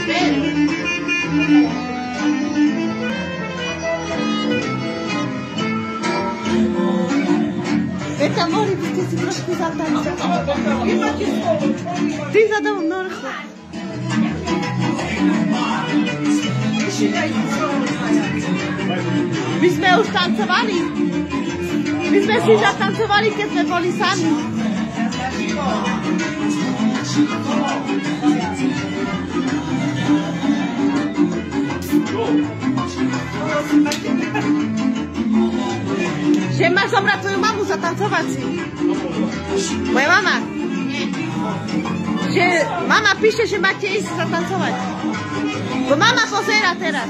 Viete, amore, perché si trošku zatanca. Ty za tou norchu. My sme už tancovali. My sme si zatancovali, keď sme boli sami. Že máš zobrať tvoju mamu zatancovať si. Moja mama. Že mama píše, že máte ísť zatancovať. Bo mama pozera teraz.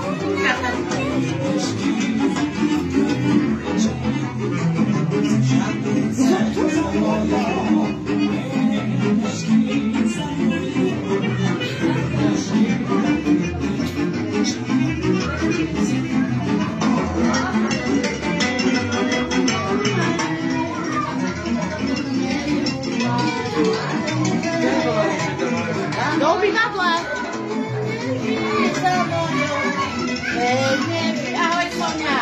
Do obyvadla. Ahoj, Sonia.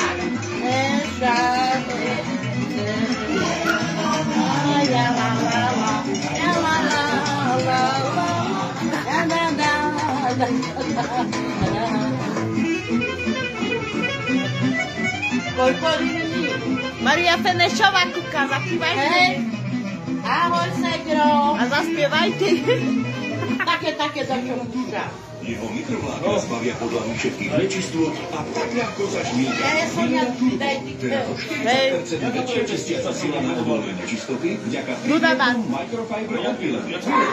Maria Fenešová kúka, zakývajte. Ahoj, Segro. A zaspievajte. Také do čo kúka. Jeho mikrovládka zbavia podlahu všetkých nečistôt a tak ľahko zašmíľka. Daj ty Teda o 40% väčšia čistiaca sila na obalné nečistoty vďaka Dudaban. Microfiber odpilem.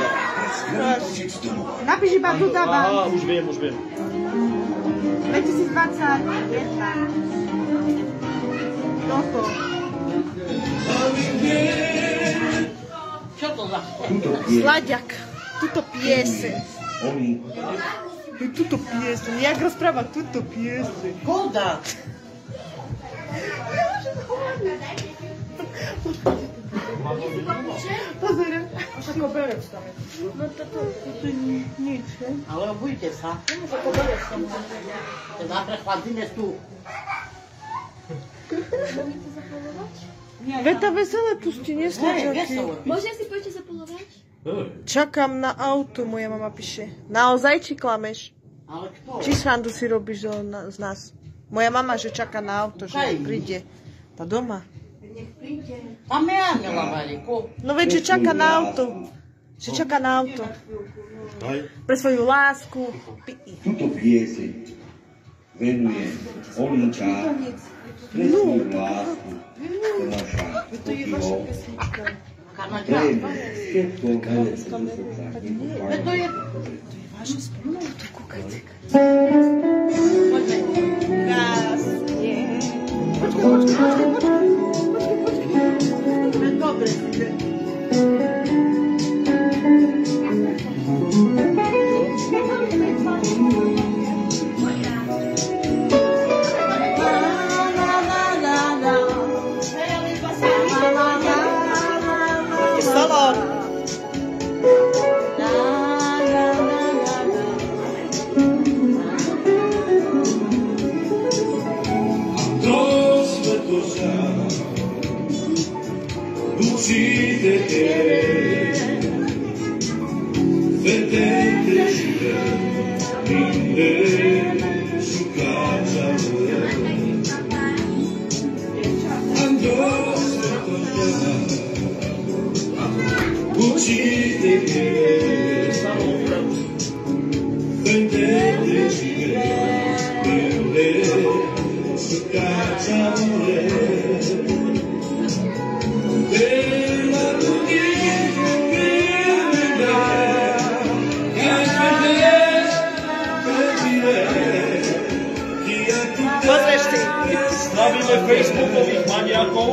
Napíš iba Dudaban. Aha, už viem. 2021. Toto. Čo to za Sladiak. Tuto pieseň. Tuto pieseň. Jak rozpráva tuto pieseň. Koda? Pozor. Ako berec tam je. No toto nič, hej? Ale obujte sa. Ako berec tam je. Zápre chladíme tu. Veď tá veselé pusti, neslačaky. Môžem si poďte zapolovať? Čakám na auto, moja mama píše. Naozaj, či klameš? Ale kto? Či srandu si robíš z nás? Moja mama, že čaká na auto, že príde. Tá doma. Tam je Aniela Valiko. No veď, že čaká na auto. Že čaká na auto. Pre svoju lásku. Tuto pieseň venuje Olinka pre svoju lásku Tomáša Kotyho. Prejme všetko najlepšie do srdca. To je... Krásne. Dobre. Slavíme facebookových maniakov.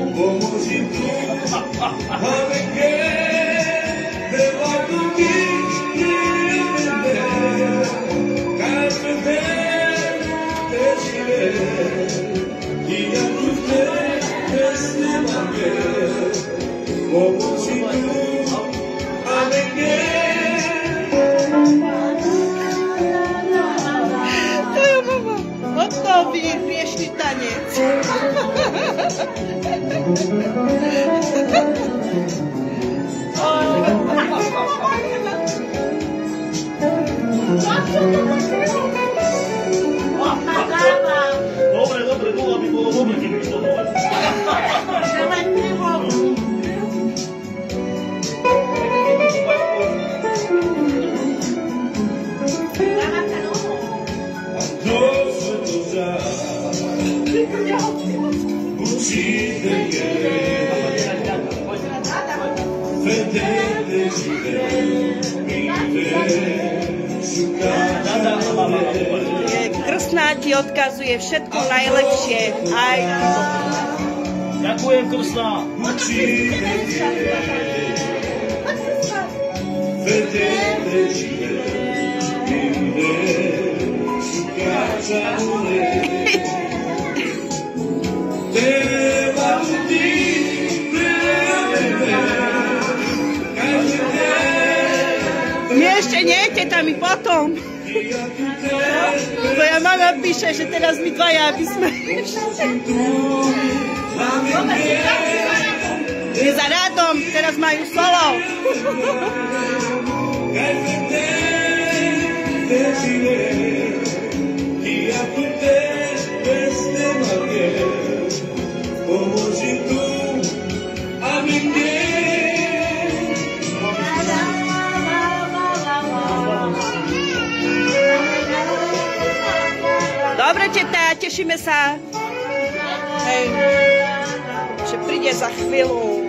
Krstná ti odkazuje všetko najlepšie. Aj Ďakujem, krstná. Nie, ešte nie, teta mi potom. Tvoja mama píše, že teraz my dvaja, aby sme... Je za rádom, teraz majú solo. Dobre, teta, tešíme sa. Hej. Že príde za chvíľu.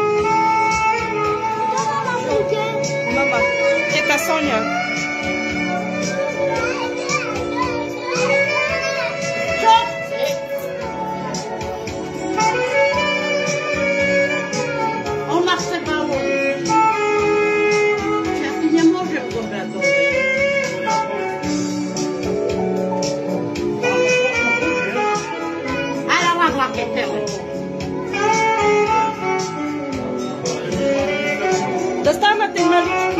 Mama, teta Sonia. Čo? Ona chce balóny. Ja si nemôžem zobrať dole. Dostáva ten maličký.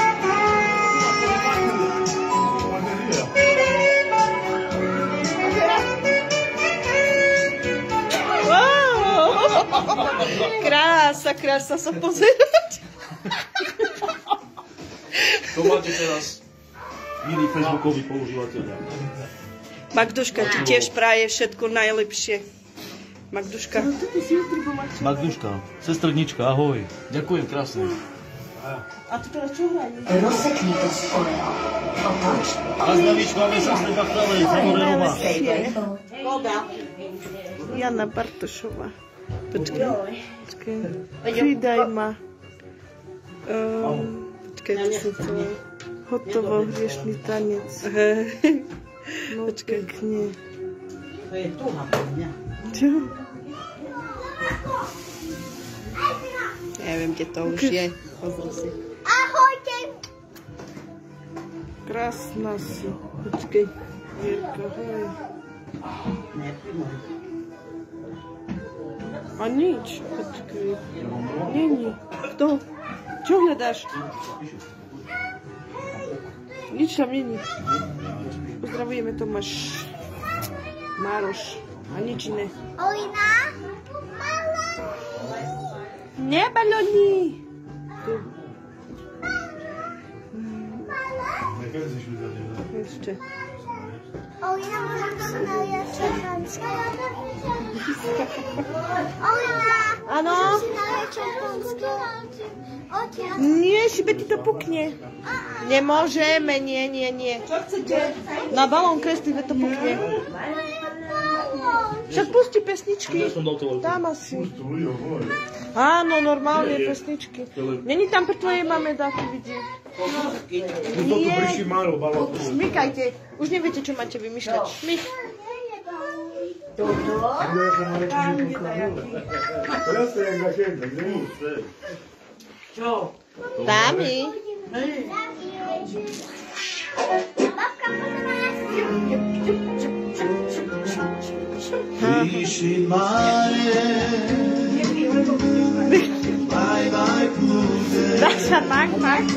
Krása, krása sa pozerať. To máte teraz, milí facebookoví používateľia. Magduška ti tiež praje všetko najlepšie. Magduška. Magduška, sestrednička, ahoj. Ďakujem, krásne. A tu teraz čo hrajú? Rozsekni to svojho. Otoč. Mazdavička, ale sa ste bachtále, samozrejme. Jana Bartošová. Počkaj. Pridaj ma. Počkaj, čo to je. Hotovo, hriešný tanec. Počkaj, nie. To je tuha pre mňa. Čo? Neviem, kde to už je. Pozri si. Ahojte! Krásna si. Počkej. Jirka, hej. A nič. Počkej. Není. Kto? Čo hľadáš? Nič tam není. Pozdravujeme Tomáš. Mároš. A nič iné. Olina? Nie, balóny. Ešte. Olina, môžem to najlepšie Franska? Olina! Áno? Si najlepšie Franska? Nie, šibe ti to pukne. Nemôžeme, nie. Čo chcete? Na balón kreslíme to pukne. Však pusti pesničky. Tam asi. Áno, normálne pesničky. Není tam pre tvojej mame dáky vidieť. Nie. Smykajte. Už neviete, čo máte vymýšľať. Šmyk. Čo? Dámy. Dá sa tak.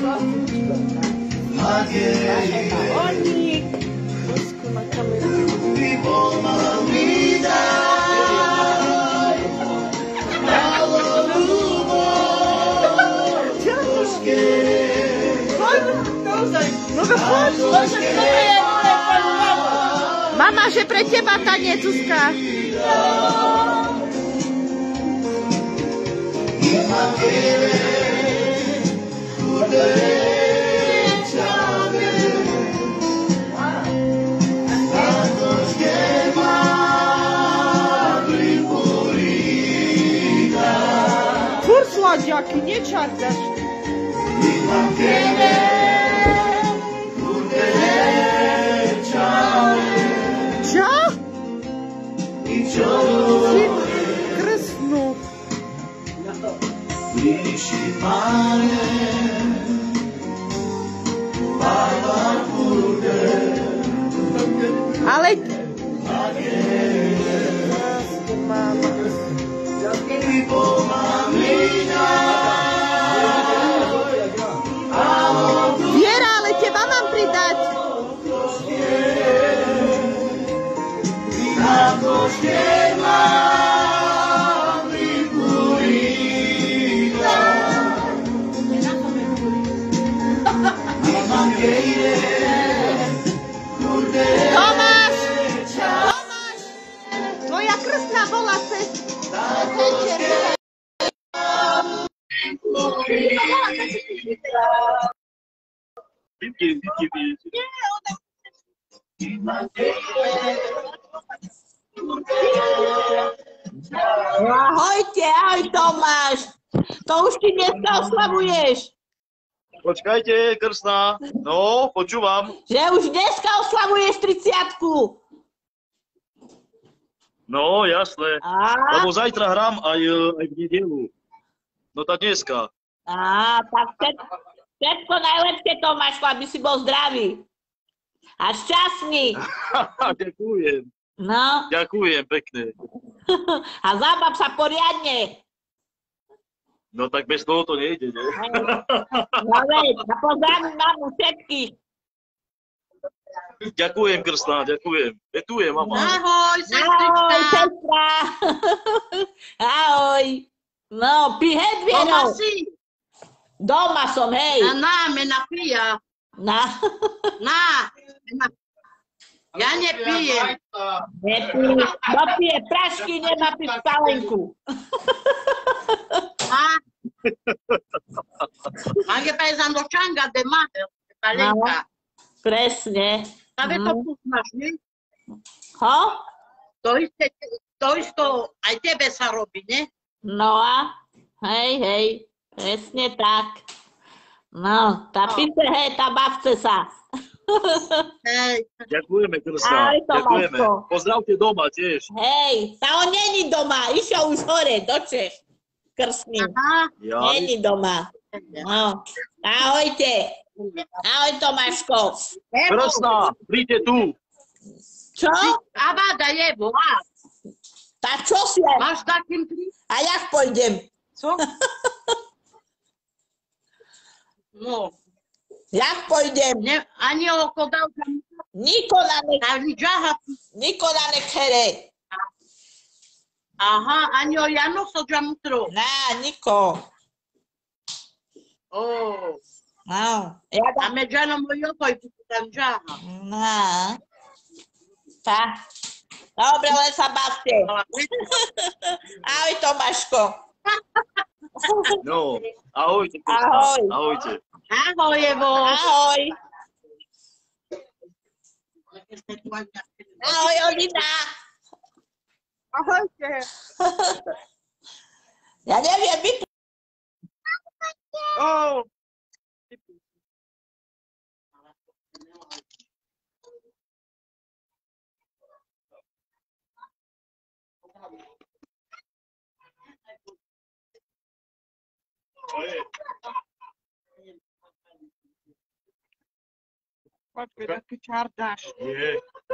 Oník. Rusku na kameru. Mama, že pre teba tanec, Zuzka. Furt slaďaky, nečardaš. Ale... Viera, ale teba mám pridať. Tomáš! Tomáš! Tvoja krstná bola cez večer. Ahojte, ahoj Tomáš. To už ty dneska oslavuješ. Počkajte, krstná. No, počúvam. Že už dneska oslavuješ 30-ku. No, jasné. Lebo zajtra hrám aj v nedelu. No tá dneska. Tak všetko najlepšie, Tomáško, aby si bol zdravý. A šťastný. Ďakujem. No. Ďakujem pekne. A zábav sa poriadne. No tak bez toho to nejde, ne? No veď, a pozdravím mamu všetkých. Ďakujem, krstná, ďakujem. Tu je mama. Ahoj, sestrička. Ahoj, sestra. Ahoj. No, pihet Viero. Doma si? Doma som, hej. Na, me napija. Na. Ja nepijem. Nepije. Kto pije prašky, nemá piť palenku. Anche pensando cianga de mare, palenka. Presne. Sabe to púsmaš, nie? Ho? To isto aj tebe sa robí, nie? No a? Hej, presne tak. No, tá pice, hej, tá bavce sa. Hej. Ďakujeme, krstná. Ďakujeme. Pozdravte doma tiež. Hej, tá on není doma, išiel už hore, do Čech. Krstný. Není doma. No, ahojte. Ahoj, Tomáško. Krstná, príďte tu. Čo? Avada je, volá. Tak čo si? Máš takým prísť? A jak pôjdem? Co? No. Jak pôjdem? Ani oko dal tam. Nikola nechere. Aha, ani o Jano so džamutro. Na, niko. No. A me džano mojo poj tam džaha. Na. Tak. Dobre, len sa bavte. Ahoj, Tomáško. No, ahojte. Ahoj. Ahojte. Ahoj, Evo. Ahoj. Ahoj, Olina. Ahojte. Ja neviem, Počkaj, taký čardáš. Nie.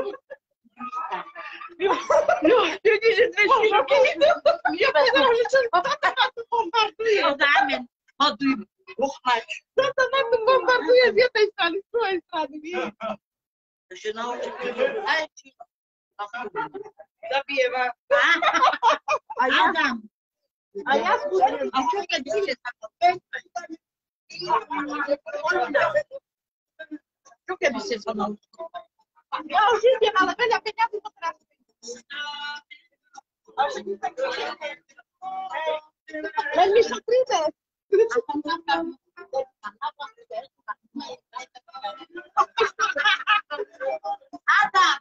Vidíš, že dve špinky idú. Ja povedala, že čo tata ma tu bombarduje. Dáme, hoduj, uchlač. Tata ma tu bombarduje z jednej strany, z druhej strany, nie? Že naučí, aj či... Zabieva. A ja dám. A ja skúsim. A čo keď ide sa to? Čo keby si sa naučil? Ja už idem, ale veľa peňazí to teraz. Len mi sa príde. Adam!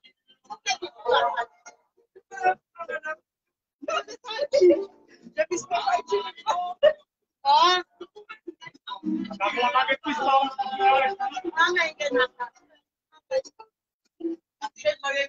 Že by sme fajčili. Máme ide na to. Všetko je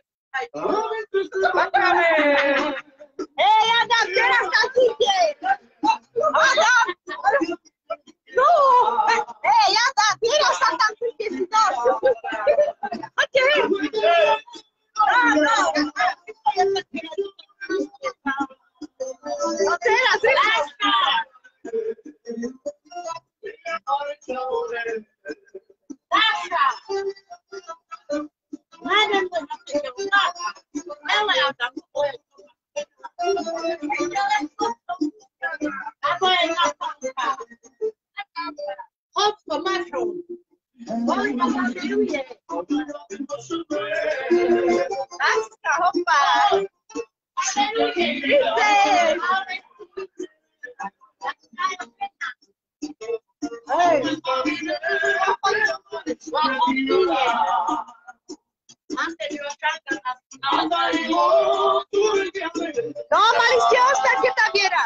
Hej, Adam, teraz tačíte! Adam! No! Hej, Adam, teraz sa tam tačíte si to! Poďte! No, mali ste ostať, je tá Viera.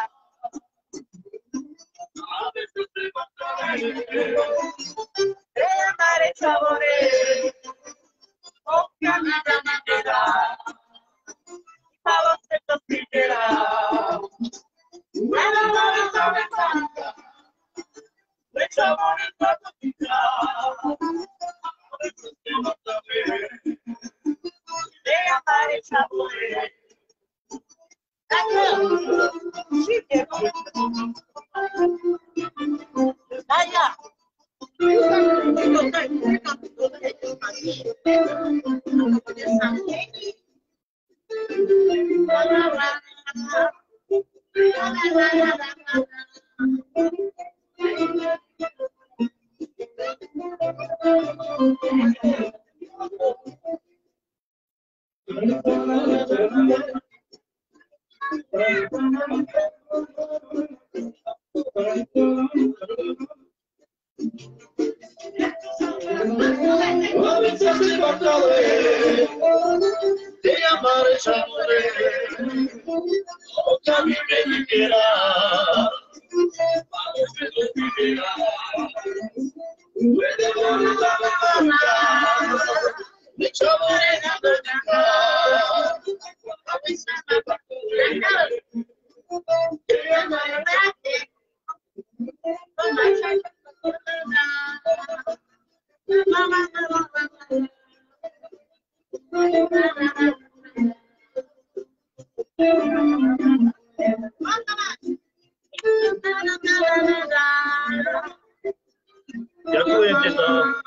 Ďakujem, teta.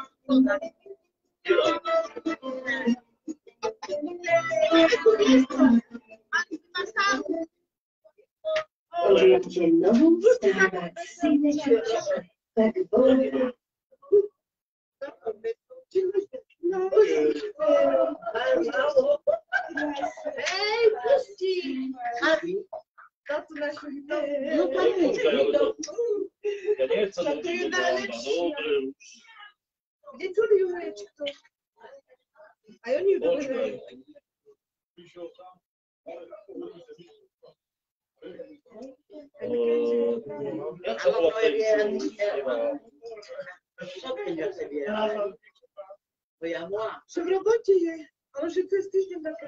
Však v robote je, ale že cez týždeň také.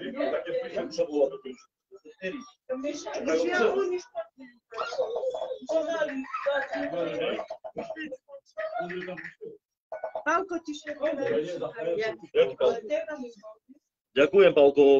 Pálko, tišie. Ďakujem, Pálko.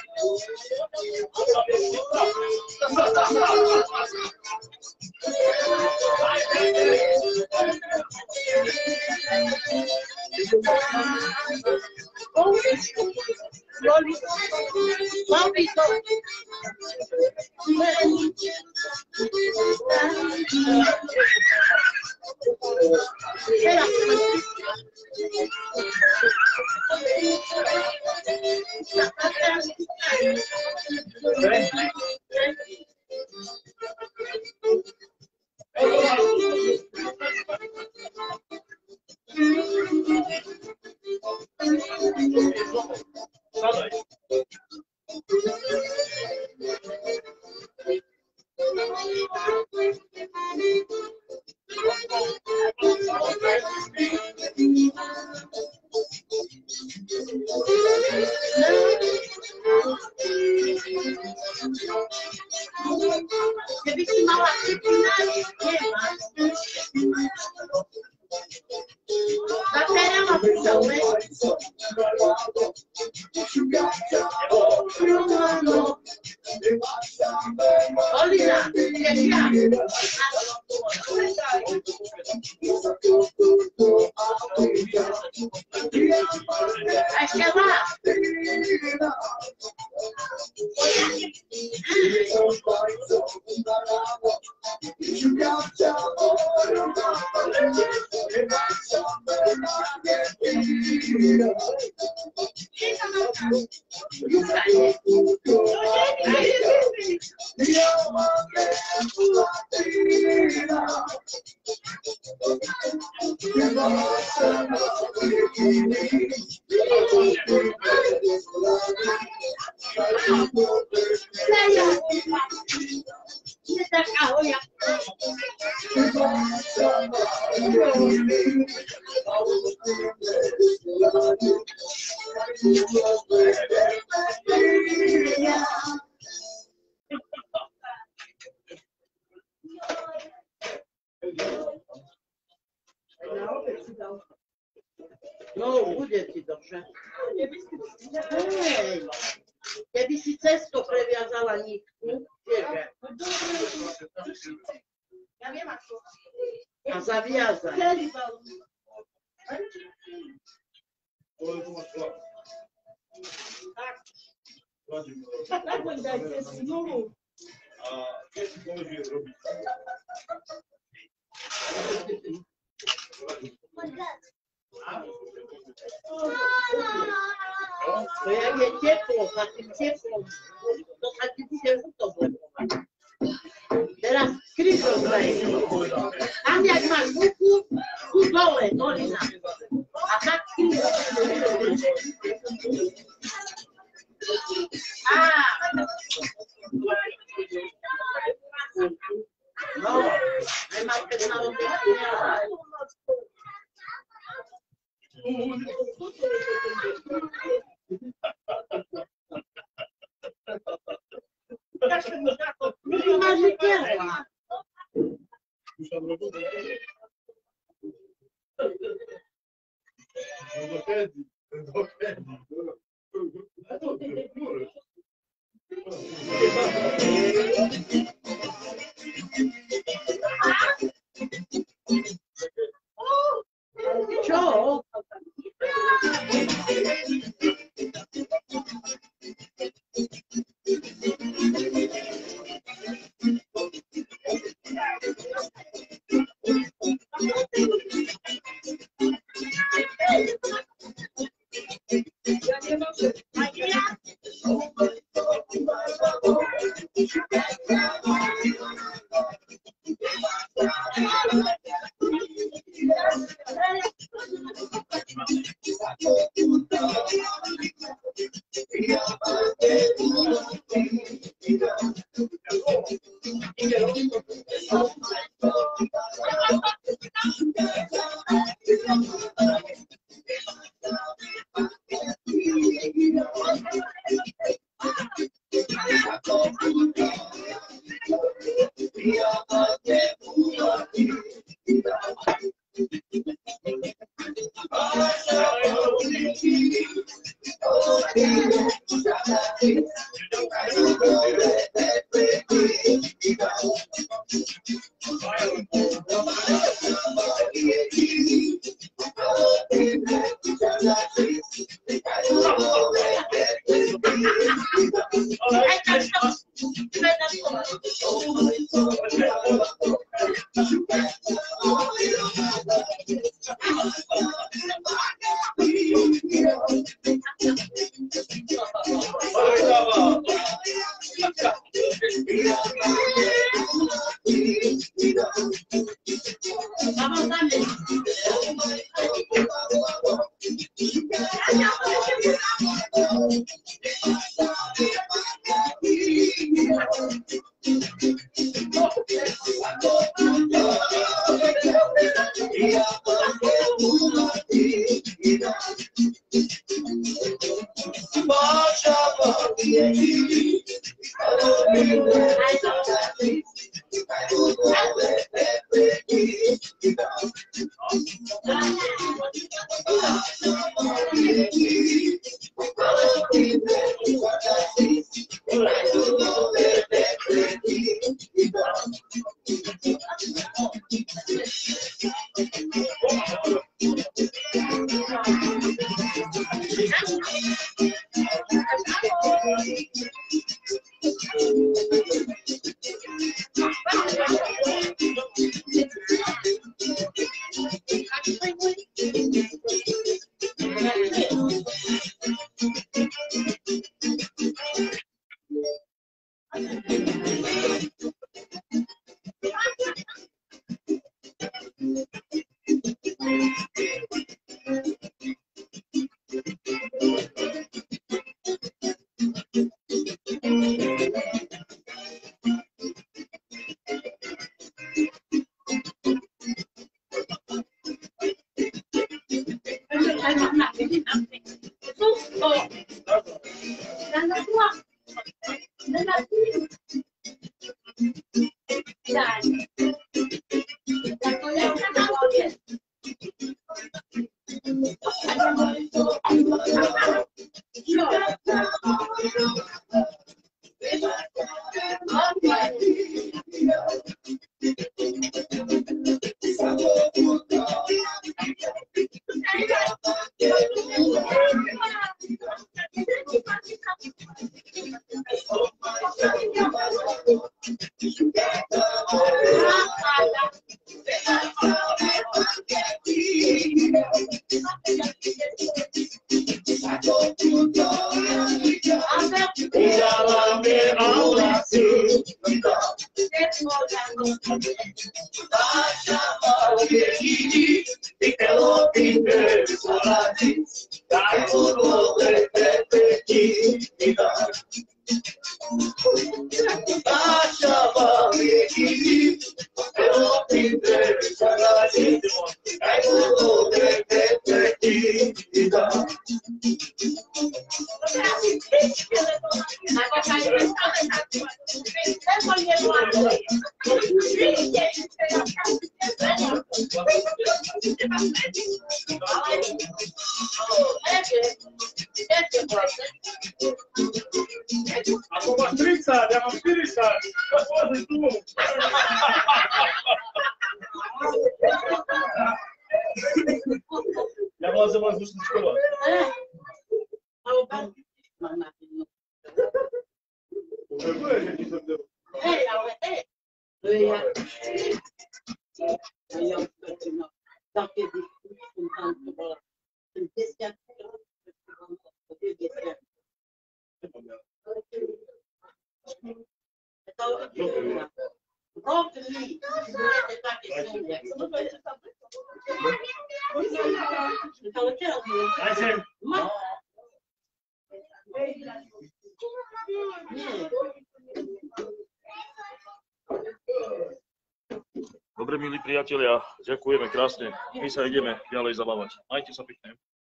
No, bude ti dobrze. Hej, keby si cesto previazala nitku, vieš, a zaviazať. Tak dajte smluvu. To jak je teplo, za tým teplom, to sa ti bude utopovať. Teraz kryžom zajde. Tam, jak máš ruku, tu dole, dolina. A tak kryžom. No, nemáš keď na oddychu. Čo? Ako ma 30, ja mam 40. Otworzy tu. Ja władzę was już nie szkoła. Dobre, milí priatelia, ďakujeme krásne. My sa ideme ďalej zabávať. Majte sa pekne.